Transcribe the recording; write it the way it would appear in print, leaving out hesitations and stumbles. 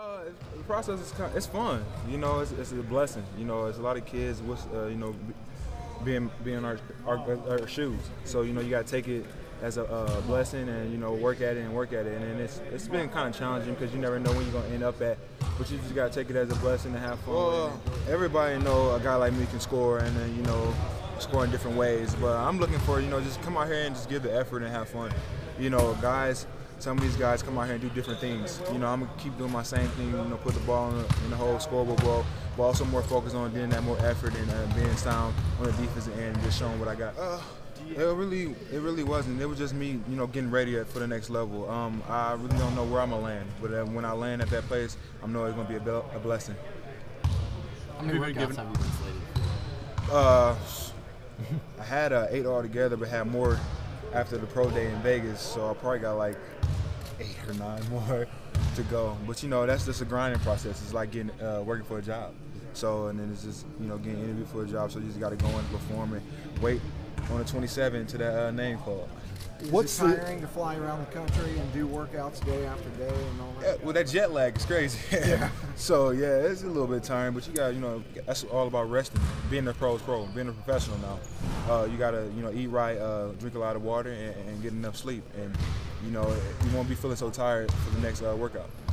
The process is it's fun. You know, it's a blessing. You know, it's a lot of kids with you know, being in our shoes. So you know, you got to take it as a blessing and you know, work at it. And it's been kind of challenging because you never know when you're gonna end up at. But you just got to take it as a blessing and have fun. Well, everybody know a guy like me can score, and then you know, score in different ways. But I'm looking for, you know, just come out here and just give the effort and have fun. You know, guys. Some of these guys come out here and do different things. You know, I'm going to keep doing my same thing, you know, put the ball in the hole, scoreboard ball, but also more focused on getting that more effort and being sound on the defensive end and just showing what I got. It really wasn't. It was just me, you know, getting ready for the next level. I really don't know where I'm going to land, but when I land at that place, I know it's going to be a blessing. How many workouts have you been slated? I had 8 altogether, but had more after the pro day in Vegas, so I probably got like 8 or 9 more to go. But you know, that's just a grinding process. It's like getting working for a job. So and then it's just, you know, getting interviewed for a job. So you just got to go and perform and wait on the 27 to that name call. What's tiring to fly around the country and do workouts day after day and all that? Yeah, well, that jet lag is crazy. Yeah. So yeah, it's a little bit tiring, but you got, you know, that's all about resting. Being a pro is pro. Being a professional now, you gotta, you know, eat right, drink a lot of water, and get enough sleep, and you know, you won't be feeling so tired for the next workout.